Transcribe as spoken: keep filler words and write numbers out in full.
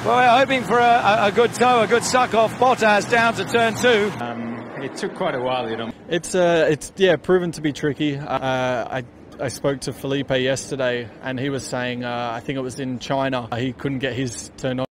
Well, we're hoping for a, a good tow, a good suck off Bottas down to turn two. Um, it took quite a while, you know. It's uh, it's yeah, proven to be tricky. Uh, I I spoke to Felipe yesterday, and he was saying uh, I think it was in China he couldn't get his turn on.